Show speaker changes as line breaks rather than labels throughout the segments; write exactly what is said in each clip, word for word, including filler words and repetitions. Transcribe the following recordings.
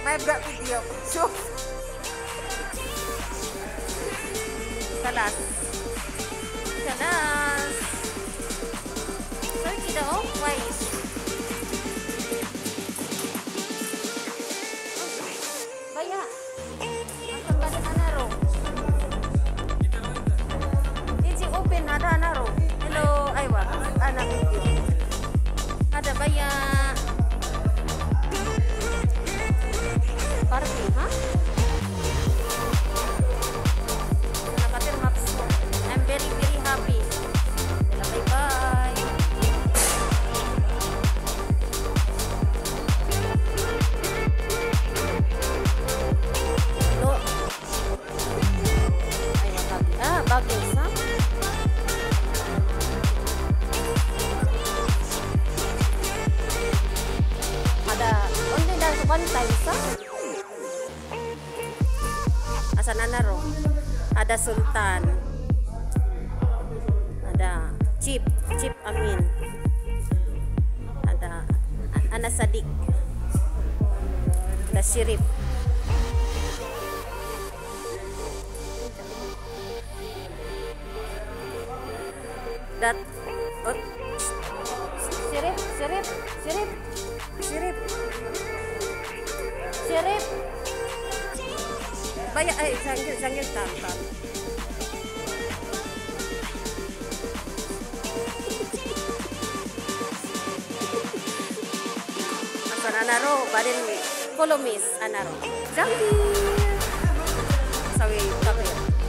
May vlog video. So, kalas. Kalas. So, kita oh, wise. Baya. Akan balik anaro. Iji open ada anaro. Hello, aywa. Anak video. Ada baya. Party, ha? Nakatir maps mo. I'm very, very happy. Bye-bye. No. Ay, bakit? Ah, bakit, ha? Ada, only that one time, ha? Asan anaro? Ada Sultan, ada Chip, Chip Amin, ada Ana Sadik, ada Shirip. Dat, oh, Shirip, Shirip, Shirip, Shirip, Shirip. Baya, ay, sanggil, sanggil, tantan. Asan anaro, badin follow miss anaro. Jangan. Sawi, tapi.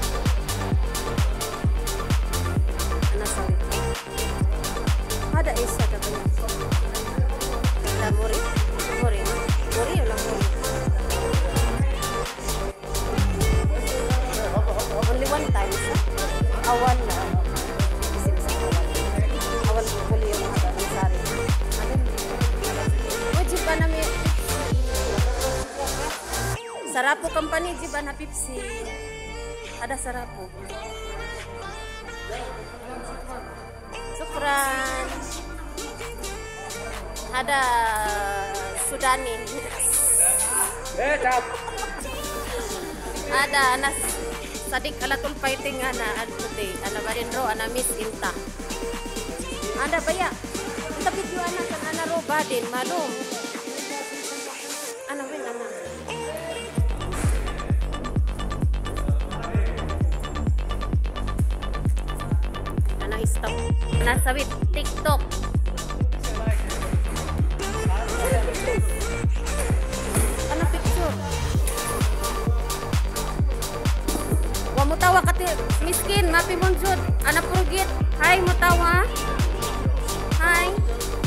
Ana sawi. Ada isa katanya. Ada muri, muri, muri ulang muri. Only one time, sir. Awan na. Awan ko puli yung mga sari. O, jiba na may... Sarapo company, jiba na Pepsi. Ada Sarapo. Sukran. Ada Sudani. Ada Anas Sadik alatul fighting ana ante ana barin ro ana miss inta. Ada baya. Kita video ana kan ana ro badin malum. Ana win ana. Ana stop. Ana sawit TikTok. Ana picture. Mutawa kati miskin mapi munjud anak purgit. Hai mutawa. Hai.